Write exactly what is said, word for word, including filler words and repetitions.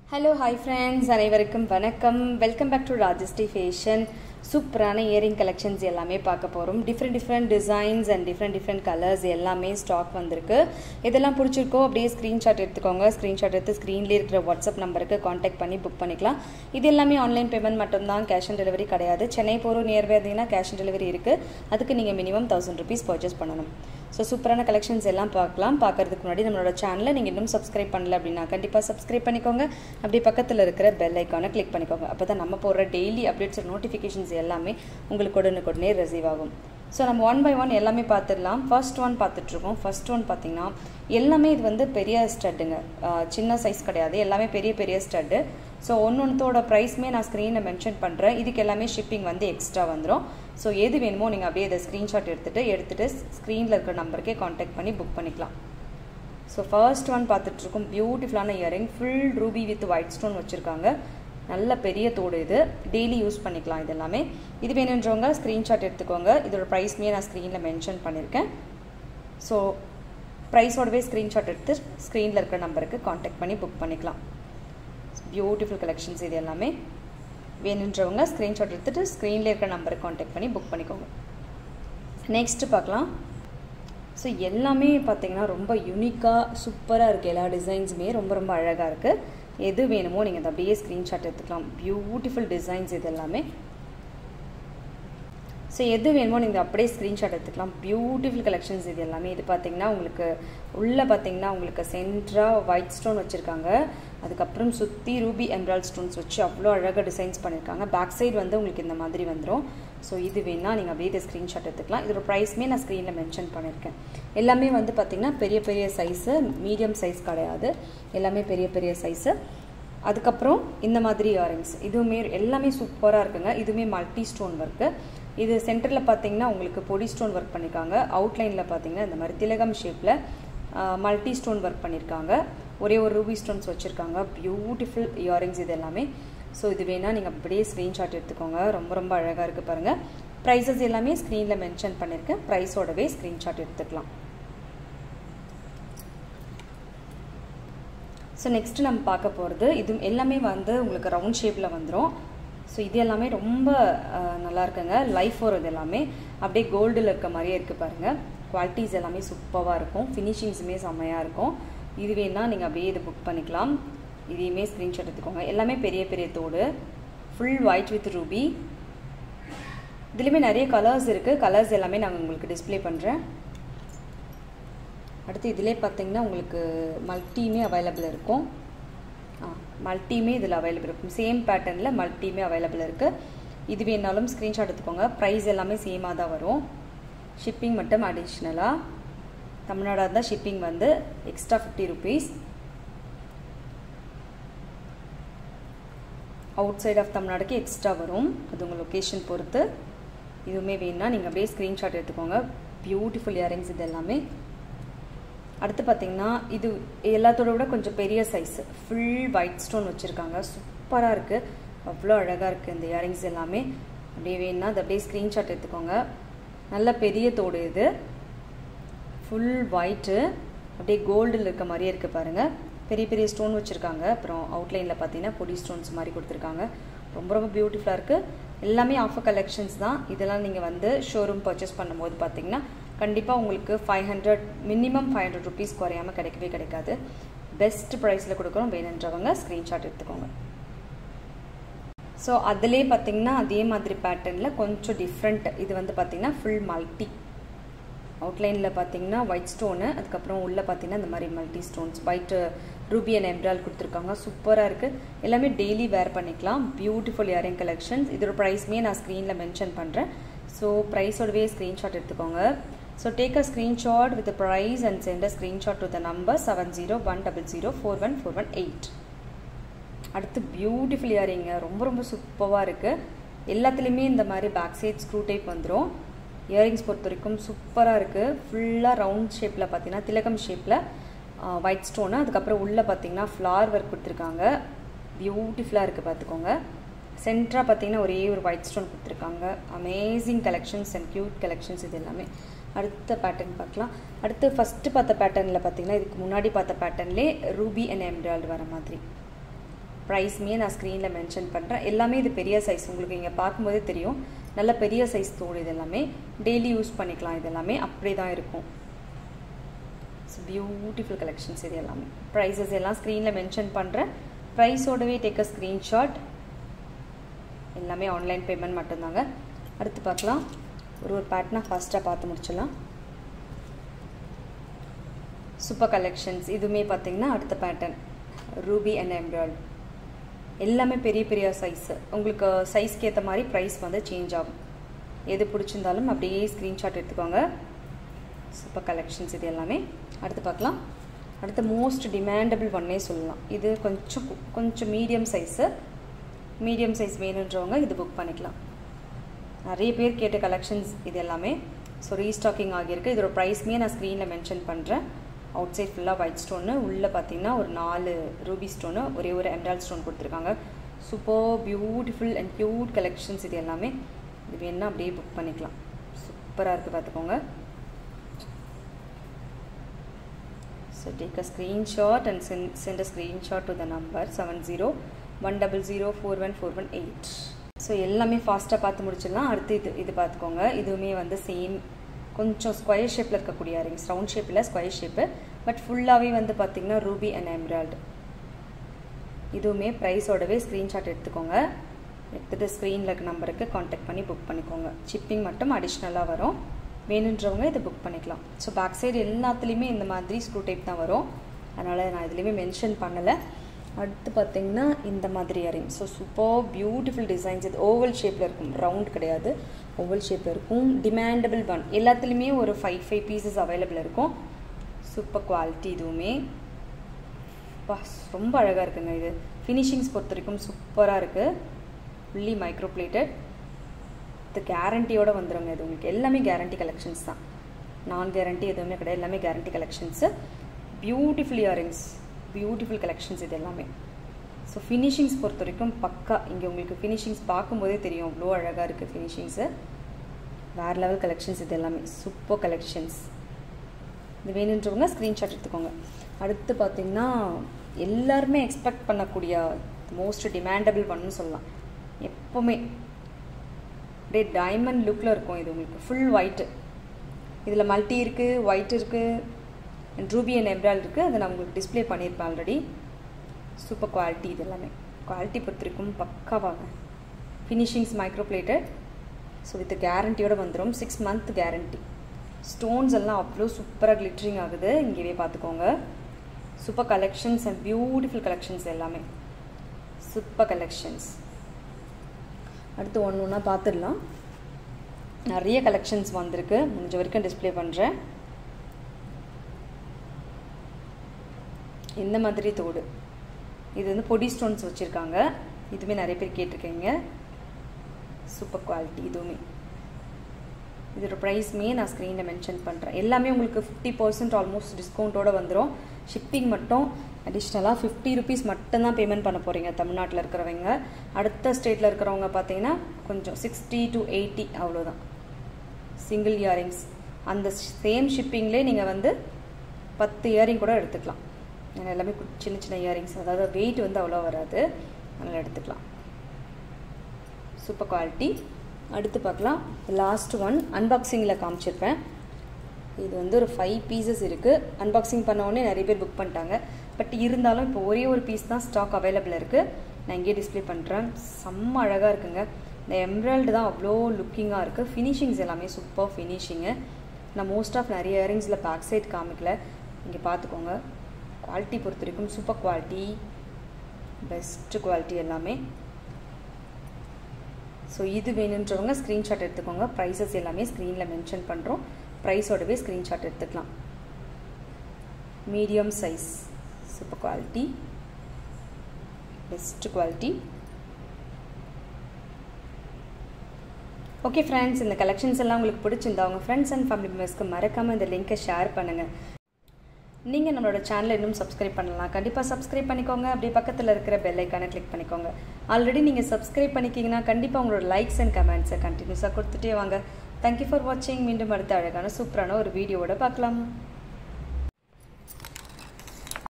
Hello, hi friends, அனைவருக்கும் வணக்கம். Welcome back to Rajastri Fashion. சூப்பரான இயரிங் கலெக்ஷன்ஸ் எல்லாமே பார்க்க போகிறோம். Different different designs and different different colours எல்லாமே ஸ்டாக் வந்திருக்கு. இதெல்லாம் பிடிச்சிருக்கோ அப்படியே ஸ்க்ரீன்ஷாட் எடுத்துக்கோங்க. ஸ்க்ரீன்ஷாட் எடுத்து ஸ்க்ரீன்லேயே இருக்கிற வாட்ஸ்அப் நம்பருக்கு காண்டாக்ட் பண்ணி புக் பண்ணிக்கலாம். இது எல்லாமே ஆன்லைன் பேமெண்ட் மட்டும்தான், கேஷ் ஆன் டெலிவரி கிடையாது. சென்னை போகிற நியர்பை இருந்தீங்கன்னா கேஷ் ஆன் டெலிவரி இருக்குது. அதுக்கு நீங்கள் மினிமம் தௌசண்ட் ருபீஸ் பர்ச்சேஸ் பண்ணணும். ஸோ சூப்பரான கலெக்ஷன்ஸ் எல்லாம் பார்க்கலாம். பார்க்கறதுக்கு முன்னாடி நம்மளோட சேனலை நீங்கள் இன்னும் சப்ஸ்கிரைப் பண்ணல அப்படின்னா கண்டிப்பாக சப்ஸ்கிரைப் பண்ணிக்கோங்க. அப்படி பக்கத்தில் இருக்கிற பெல் ஐக்கானை கிளிக் பண்ணிக்கோங்க. அப்போ தான் நம்ம போடுற டெய்லி அப்டேட்ஸ் நோட்டிஃபிகேஷன்ஸ் எல்லாமே உங்களுக்கு உடனுக்குடனே ரிசீவ் ஆகும். ஸோ நம்ம ஒன் பை ஒன் எல்லாமே பார்த்துடலாம். ஃபர்ஸ்ட் ஒன் பார்த்துட்ருக்கோம். ஃபர்ஸ்ட் ஒன் பார்த்திங்கன்னா எல்லாமே இது வந்து பெரிய ஸ்டட்டுங்க, சின்ன சைஸ் கிடையாது, எல்லாமே பெரிய பெரிய ஸ்டட்டு. ஸோ ஒன்று ஒன்றோட ப்ரைஸுமே நான் ஸ்க்ரீனில் மென்ஷன் பண்ணுறேன். இதுக்கு எல்லாமே ஷிப்பிங் வந்து எக்ஸ்ட்ரா வந்துடும். ஸோ எது வேணுமோ நீங்கள் அப்படியே இதை ஸ்க்ரீன்ஷாட் எடுத்துகிட்டு எடுத்துகிட்டு ஸ்க்ரீனில் இருக்கிற நம்பருக்கே காண்டாக்ட் பண்ணி புக் பண்ணிக்கலாம். ஸோ ஃபர்ஸ்ட் ஒன் பார்த்துட்ருக்கோம். பியூட்டிஃபுல்லான earring, full ruby with white stone வச்சுருக்காங்க. நல்ல பெரிய தோடு, இது டெய்லி யூஸ் பண்ணிக்கலாம். இது எல்லாமே இது வேணுன்றவங்க ஸ்க்ரீன்ஷாட் எடுத்துக்கோங்க. இதோட ப்ரைஸ்மே நான் ஸ்க்ரீனில் மென்ஷன் பண்ணியிருக்கேன். ஸோ ப்ரைஸோடவே ஸ்க்ரீன்ஷாட் எடுத்து ஸ்க்ரீனில் இருக்கிற நம்பருக்கு காண்டாக்ட் பண்ணி புக் பண்ணிக்கலாம். பியூட்டிஃபுல் கலெக்ஷன்ஸ் இது எல்லாமே. வேணுன்றவங்க ஸ்க்ரீன்ஷாட் எடுத்துகிட்டு ஸ்க்ரீனில் இருக்கிற நம்பருக்கு காண்டாக்ட் பண்ணி புக் பண்ணிக்கோங்க. நெக்ஸ்ட்டு பார்க்கலாம். ஸோ எல்லாமே பார்த்திங்கன்னா ரொம்ப யூனிக்காக சூப்பராக இருக்குது. எல்லா டிசைன்ஸுமே ரொம்ப ரொம்ப அழகாக இருக்குது. எது வேணுமோ நீங்கள் அதை அப்படியே ஸ்க்ரீன்ஷாட் எடுத்துக்கலாம். பியூட்டிஃபுல் டிசைன்ஸ் இது எல்லாமே. ஸோ எது வேணுமோ நீங்கள் அப்படியே ஸ்க்ரீன்ஷாட் எடுத்துக்கலாம். பியூட்டிஃபுல் கலெக்ஷன்ஸ் இது எல்லாமே. இது பார்த்திங்கன்னா உங்களுக்கு உள்ளே பார்த்திங்கன்னா உங்களுக்கு சென்டராக ஒயிட் ஸ்டோன் வச்சுருக்காங்க. அதுக்கப்புறம் சுற்றி ரூபி எம்ராய்ட் ஸ்டோன்ஸ் வச்சு அவ்வளோ அழகாக டிசைன்ஸ் பண்ணியிருக்காங்க. பேக் சைடு வந்து உங்களுக்கு இந்த மாதிரி வந்துடும். ஸோ இது வேணால் நீங்கள் அப்படியே இதை ஸ்க்ரீன்ஷாட் எடுத்துக்கலாம். இதோட ப்ரைஸ்மே நான் ஸ்க்ரீனில் மென்ஷன் பண்ணியிருக்கேன். எல்லாமே வந்து பார்த்திங்கன்னா பெரிய பெரிய சைஸு, மீடியம் சைஸ் கிடையாது, எல்லாமே பெரிய பெரிய சைஸு. அதுக்கப்புறம் இந்த மாதிரி இயரிங்ஸ் இதுவுமே எல்லாமே சூப்பராக இருக்குங்க. இதுவுமே மல்டி ஸ்டோன் ஒர்க்கு. இது சென்டரில் பார்த்தீங்கன்னா உங்களுக்கு பொடி ஸ்டோன் ஒர்க் பண்ணியிருக்காங்க. அவுட்லைனில் பார்த்தீங்கன்னா இந்த மாதிரி திலகம் ஷேப்பில் மல்டி ஸ்டோன் ஒர்க் பண்ணியிருக்காங்க. ஒரே ஒரு ரூபி ஸ்டோன்ஸ் வச்சுருக்காங்க. பியூட்டிஃபுல் இயரிங்ஸ் இது எல்லாமே. ஸோ இது வேணால் நீங்கள் அப்படியே ஸ்க்ரீன்ஷாட் எடுத்துக்கோங்க. ரொம்ப ரொம்ப அழகாக இருக்குது பாருங்கள். ப்ரைஸஸ் எல்லாமே ஸ்க்ரீனில் மென்ஷன் பண்ணியிருக்கேன். ப்ரைஸோடவே ஸ்க்ரீன்ஷாட் எடுத்துக்கலாம். ஸோ நெக்ஸ்ட்டு நம்ம பார்க்க போகிறது இது எல்லாமே வந்து உங்களுக்கு ரவுண்ட் ஷேப்பில் வந்துடும். ஸோ இது எல்லாமே ரொம்ப நல்லா இருக்குங்க. லைஃப் ஒரு இது எல்லாமே அப்படியே கோல்டில் இருக்க மாதிரியே இருக்குது பாருங்கள். குவாலிட்டிஸ் எல்லாமே சூப்பராக இருக்கும். ஃபினிஷிங்ஸுமே செம்மையாக இருக்கும். இது வேணால் நீங்கள் அப்படியே இது புக் பண்ணிக்கலாம். இதையுமே ஸ்க்ரீன்ஷாட் எடுத்துக்கோங்க. எல்லாமே பெரிய பெரிய தோடு, ஃபுல் ஒயிட் வித் ரூபி. இதுலேயுமே நிறைய கலர்ஸ் இருக்குது. கலர்ஸ் எல்லாமே நாங்கள் உங்களுக்கு டிஸ்பிளே பண்ணுறேன். அடுத்து இதிலே பார்த்தீங்கன்னா உங்களுக்கு மல்டியுமே அவைலபிள் இருக்கும். ஆ மல்டியுமே இதில் அவைலபிள் இருக்கும். சேம் பேட்டர்னில் மல்டியுமே அவைலபிள் இருக்குது. இது வேணாலும் ஸ்க்ரீன்ஷாட் எடுத்துக்கோங்க. ப்ரைஸ் எல்லாமே சேமாக தான் வரும். ஷிப்பிங் மட்டும் அடிஷ்னலாக தமிழ்நாடாக இருந்தால் ஷிப்பிங் வந்து extra fifty rupees. Outside of தமிழ்நாடுக்கு எக்ஸ்ட்ரா வரும். அது உங்கள் லொக்கேஷன் பொறுத்து. இதுவுமே வேணுன்னா நீங்கள் அப்படியே ஸ்க்ரீன்ஷாட் எடுத்துக்கோங்க. பியூட்டிஃபுல் இயரிங்ஸ் இது எல்லாமே. அடுத்து பார்த்திங்கன்னா இது எல்லாத்தோட விட கொஞ்சம் பெரிய சைஸு, ஃபுல் ஒயிட் ஸ்டோன் வச்சுருக்காங்க. சூப்பராக இருக்குது, அவ்வளோ அழகாக இருக்குது இந்த இயரிங்ஸ் எல்லாமே. அப்படியே வேணுன்னா அது அப்படியே ஸ்க்ரீன்ஷாட் எடுத்துக்கோங்க. நல்ல பெரிய தோடு, இது ஃபுல் ஒயிட்டு, அப்படியே கோல்டில் இருக்க மாதிரியே இருக்குது பாருங்கள். பெரிய பெரிய ஸ்டோன் வச்சுருக்காங்க. அப்புறம் அவுட்லைனில் பார்த்தீங்கன்னா பொடி ஸ்டோன்ஸ் மாதிரி கொடுத்துருக்காங்க. ரொம்ப ரொம்ப பியூட்டிஃபுல்லாக இருக்குது. எல்லாமே ஆஃபர் கலெக்ஷன்ஸ் தான். இதெல்லாம் நீங்கள் வந்து ஷோரூம் பர்ச்சேஸ் பண்ணும்போது பார்த்தீங்கன்னா கண்டிப்பாக உங்களுக்கு five hundred minimum five hundred rupees குறையாமல் கிடைக்கவே கிடைக்காது. பெஸ்ட் ப்ரைஸில் கொடுக்குறோம். வேணுன்றவங்க ஸ்க்ரீன்ஷாட் எடுத்துக்கோங்க. ஸோ அதிலே பார்த்தீங்கன்னா அதே மாதிரி பேட்டர்னில் கொஞ்சம் டிஃப்ரெண்ட். இது வந்து பார்த்தீங்கன்னா ஃபுல் மல்டி. அவுட்லைனில் பார்த்தீங்கன்னா ஒயிட் ஸ்டோனு, அதுக்கப்புறம் உள்ளே பார்த்தீங்கன்னா இந்த மாதிரி multi stones, white ruby and emerald கொடுத்துருக்காங்க. சூப்பராக இருக்குது. எல்லாமே டெய்லி வேர் பண்ணிக்கலாம். Beautiful earring collections. இதோட ப்ரைஸ்மே நான் ஸ்க்ரீனில் மென்ஷன் பண்ணுறேன். ஸோ ப்ரைஸோடவே ஸ்க்ரீன்ஷாட் எடுத்துக்கோங்க. So take a screenshot with the price and send a screenshot to the number seven zero one zero zero four one four one eight. அடுத்து beautiful இயரிங்க, ரொம்ப ரொம்ப சூப்பராக இருக்குது. எல்லாத்துலேயுமே இந்த மாதிரி பேக் சைட் ஸ்க்ரூ டைப் வந்துடும். இயரிங்ஸ் பொறுத்த வரைக்கும் சூப்பராக இருக்குது. ஃபுல்லாக ரவுண்ட் ஷேப்பில் பார்த்தீங்கன்னா திலகம் ஷேப்பில் ஒயிட் ஸ்டோனு, அதுக்கப்புறம் உள்ளே பார்த்தீங்கன்னா ஃப்ளார் ஒர்க் கொடுத்துருக்காங்க. பியூட்டிஃபுல்லாக இருக்குது பார்த்துக்கோங்க. சென்டராக பார்த்தீங்கன்னா ஒரே ஒரு ஒயிட் ஸ்டோன் கொடுத்துருக்காங்க. Amazing collections and cute collections இது எல்லாமே. அடுத்த பேட்டர்ன் பார்க்கலாம். அடுத்து ஃபஸ்ட்டு பார்த்த பேட்டர்னில் பார்த்தீங்கன்னா இதுக்கு முன்னாடி பார்த்த பேட்டர்ன்லேயே ரூபி அண்ட் எம்ராய்டு வர மாதிரி ப்ரைஸ்மே நான் ஸ்க்ரீனில் மென்ஷன் பண்ணுறேன். எல்லாமே இது பெரிய சைஸ், உங்களுக்கு இங்கே பார்க்கும்போதே தெரியும். நல்ல பெரிய சைஸ் தோடு, இது எல்லாமே டெய்லி யூஸ் பண்ணிக்கலாம். இது எல்லாமே அப்படி தான் இருக்கும். ஸோ பியூட்டிஃபுல் கலெக்ஷன்ஸ் இது எல்லாமே. ப்ரைஸஸ் எல்லாம் ஸ்க்ரீனில் மென்ஷன் பண்ணுறேன். ப்ரைஸோடவே டேக் அ ஸ்க்ரீன்ஷாட். எல்லாமே ஆன்லைன் பேமெண்ட் மட்டும்தாங்க. அடுத்து பார்க்கலாம். ஒரு ஒரு பேட்டர்னாக ஃபாஸ்ட்டாக பார்த்து முடிச்சிடலாம். Super collections. இதுவுமே பார்த்தீங்கன்னா அடுத்த பேட்டர்ன் ரூபி அண்ட் எம்ப்ராய்டு. எல்லாமே பெரிய பெரிய சைஸு. உங்களுக்கு சைஸ்க்கு ஏற்ற மாதிரி ப்ரைஸ் வந்து சேஞ்ச் ஆகும். எது பிடிச்சிருந்தாலும் அப்படியே ஸ்க்ரீன்ஷாட் எடுத்துக்கோங்க. சூப்பர் கலெக்ஷன்ஸ் இது எல்லாமே. அடுத்து பார்க்கலாம். அடுத்து மோஸ்ட் டிமாண்டபிள் ஒன்னே சொல்லலாம். இது கொஞ்சம் கொஞ்சம் மீடியம் சைஸு. மீடியம் சைஸ் வேணுன்றவங்க இது புக் பண்ணிக்கலாம். நிறைய பேர் கேட்ட கலெக்ஷன்ஸ் இது எல்லாமே. ஸோ ரீஸ்டாக்கிங் ஆகியிருக்கு. இதோட ப்ரைஸ்மே நான் ஸ்க்ரீனில் மென்ஷன் பண்ணுறேன். அவுட் சைட் ஃபுல்லாக ஒயிட் ஸ்டோனு, உள்ளே பார்த்தீங்கன்னா ஒரு நாலு ரூபி ஸ்டோனு, ஒரே ஒரு எம்ராய்டு ஸ்டோன் கொடுத்துருக்காங்க. Super beautiful and cute collections இது எல்லாமே. இது வேணுன்னா அப்படியே புக் பண்ணிக்கலாம். சூப்பராக இருக்குது, பார்த்துக்கோங்க. So take a screenshot and send send a screenshot to the number seven zero one double zero four one four one eight. So எல்லாமே ஃபாஸ்ட்டாக பார்த்து முடிச்சிடலாம். அடுத்து இது இது பார்த்துக்கோங்க. இதுவுமே வந்து சேம் கொஞ்சம் ஸ்கொயர் ஷேப்பில் இருக்கக்கூடிய இயரிங்ஸ். ரவுண்ட் ஷேப்பில் ஸ்கொயர் ஷேப்பு, பட் ஃபுல்லாகவே வந்து பார்த்திங்கன்னா ரூபி அண்ட் எம்ராய்டு. இதுவுமே ப்ரைஸோடவே ஸ்க்ரீன்ஷாட் எடுத்துக்கோங்க. எடுத்துகிட்டு ஸ்க்ரீனில் இருக்க நம்பருக்கு காண்டாக்ட் பண்ணி புக் பண்ணிக்கோங்க. ஷிப்பிங் மட்டும் அடிஷ்னலாக வரும். வேணுன்றவங்க இதை புக் பண்ணிக்கலாம். ஸோ பேக் சைடு எல்லாத்துலேயுமே இந்த மாதிரி ஸ்க்ரூ டைப் தான் வரும். அதனால் நான் இதுலேயுமே மென்ஷன் பண்ணலை. அடுத்து பார்த்திங்கன்னா இந்த மாதிரி earring. So super beautiful designs. இது ஓவல் ஷேப்பில் இருக்கும், ரவுண்ட் கிடையாது, ஓவல் ஷேப்பில் இருக்கும். Demandable one. எல்லாத்துலேயுமே ஒரு ஃபைவ் ஃபைவ் பீசஸ் அவைலபிள் இருக்கும். Super quality. இதுவுமே வா ரொம்ப அழகாக இருக்குங்க. இது ஃபினிஷிங்ஸ் பொறுத்த வரைக்கும் சூப்பராக இருக்குது. Fully micro plated. இது கேரண்டியோடு வந்துடுங்க. இது உங்களுக்கு எல்லாமே கேரண்டி கலெக்ஷன்ஸ் தான். நான் கேரண்டி எதுவுமே கிடையாது, எல்லாமே guarantee collections. Beautiful earrings, beautiful collections இது எல்லாமே. ஸோ ஃபினிஷிங்ஸ் பொறுத்த வரைக்கும் பக்கா. இங்கே உங்களுக்கு ஃபினிஷிங்ஸ் பார்க்கும்போதே தெரியும் அவ்வளோ அழகாக இருக்குது ஃபினிஷிங்ஸு. வேறு லெவல் கலெக்ஷன்ஸ் இது எல்லாமே. Super collections. இது வேணுன்றவங்க ஸ்க்ரீன்ஷாட் எடுத்துக்கோங்க. அடுத்து பார்த்திங்கன்னா எல்லாருமே எக்ஸ்பெக்ட் பண்ணக்கூடிய மோஸ்ட் டிமாண்டபிள் ஒன்னு சொல்லலாம். எப்போவுமே அப்படியே டைமண்ட் லுக்கில் இருக்கும். இது உங்களுக்கு ஃபுல் ஒயிட்டு. இதில் மல்டி இருக்குது, ஒயிட் இருக்குது, அண்ட் ரூபி அண்ட் எம்ராய்டு இருக்குது. அதை நான் உங்களுக்கு டிஸ்பிளே பண்ணியிருப்பேன் ஆல்ரெடி. Super quality. இது எல்லாமே குவாலிட்டி பொறுத்த வரைக்கும் பக்காவாங்க. Finishings micro plated. So with கேரண்டியோடு வந்துடும். Six month guarantee. ஸ்டோன்ஸ் எல்லாம் அவ்வளோ சூப்பராக கிளிட்டரிங் ஆகுது. இங்கேயே பார்த்துக்கோங்க. Super collections and beautiful collections எல்லாமே. Super collections. அடுத்து ஒன்று ஒன்றா பார்த்துடலாம். நிறைய கலெக்ஷன்ஸ் வந்திருக்கு. முடிஞ்ச வரைக்கும் டிஸ்பிளே பண்ணுறேன். இந்த மாதிரி தோடு. இது வந்து பொடி ஸ்டோன்ஸ் வச்சுருக்காங்க. இதுவுமே நிறைய பேர் கேட்டிருக்கீங்க. Super quality. இதுவுமே இதோட ப்ரைஸ்மே நான் ஸ்க்ரீனில் மென்ஷன் பண்ணுறேன். எல்லாமே உங்களுக்கு ஃபிஃப்டி பர்சன்ட் ஆல்மோஸ்ட் டிஸ்கவுண்ட்டோடு வந்துடும். ஷிப்பிங் மட்டும் அடிஷ்னலாக ஃபிஃப்டி ருபீஸ் மட்டும்தான் பேமெண்ட் பண்ண போகிறீங்க தமிழ்நாட்டில் இருக்கிறவங்க. அடுத்த ஸ்டேட்டில் இருக்கிறவங்க பார்த்தீங்கன்னா கொஞ்சம் சிக்ஸ்டி டு எயிட்டி அவ்வளோதான். Single earrings. அந்த சேம் ஷிப்பிங்லேயே நீங்கள் வந்து பத்து இயரிங் கூட எடுத்துக்கலாம். எல்லாமே சின்ன சின்ன இயரிங்ஸ், அதாவது வெயிட் வந்து அவ்வளோ வராது, அதனால் எடுத்துக்கலாம். சூப்பர் குவாலிட்டி. அடுத்து பார்க்கலாம். லாஸ்ட் ஒன் அன்பாக்சிங்கில் காமிச்சிருப்பேன். இது வந்து ஒரு ஃபைவ் பீசஸ் இருக்குது. அன்பாக்சிங் பண்ணோடனே நிறைய பேர் புக் பண்ணிட்டாங்க. பட் இருந்தாலும் இப்போ ஒரே ஒரு பீஸ் தான் ஸ்டாக் அவைலபிள் இருக்குது. நான் இங்கே டிஸ்பிளே பண்ணுறேன். செம்ம அழகாக இருக்குங்க. இந்த எம்ராய்டு தான் அவ்வளோ லுக்கிங்காக இருக்குது. ஃபினிஷிங்ஸ் எல்லாமே சூப்பர் ஃபினிஷிங்கு. நான் மோஸ்ட் ஆஃப் நிறைய இயரிங்ஸில் பேக் சைட் காமிக்கல. இங்கே பார்த்துக்கோங்க. குவாலிட்டி பொறுத்த வரைக்கும் சூப்பர் குவாலிட்டி, பெஸ்ட்டு குவாலிட்டி எல்லாமே. ஸோ இது வேணுன்றவங்க ஸ்க்ரீன்ஷாட் எடுத்துக்கோங்க. ப்ரைஸஸ் எல்லாமே ஸ்க்ரீனில் மென்ஷன் பண்ணுறோம். ப்ரைஸோடவே ஸ்க்ரீன்ஷாட் எடுத்துக்கலாம். Medium size. Super quality, best quality. Okay friends, இந்த கலெக்ஷன்ஸ் எல்லாம் உங்களுக்கு பிடிச்சிருந்தா உங்கள் ஃப்ரெண்ட்ஸ் அண்ட் ஃபேமிலி மெம்பர்ஸ்க்கு மறக்காமல் இந்த லிங்க்கை ஷேர் பண்ணுங்கள். நீங்கள் நம்மளோட சேனலை இன்னும் சப்ஸ்கிரைப் பண்ணலாம். கண்டிப்பாக சப்ஸ்கிரைப் பண்ணிக்கோங்க. அப்படியே பக்கத்தில் இருக்கிற பெல் ஐக்கானை கிளிக் பண்ணிக்கோங்க. ஆல்ரெடி நீங்கள் சப்ஸ்கிரைப் பண்ணிக்கிங்கன்னா கண்டிப்பாக உங்களோட லைக்ஸ் அண்ட் கமெண்ட்ஸை கண்டினியூஸாக கொடுத்துட்டே வாங்க. தேங்க்யூ ஃபார் வாட்சிங். மீண்டும் அடுத்த அழகான சூப்பரான ஒரு வீடியோவோட பார்க்கலாம்.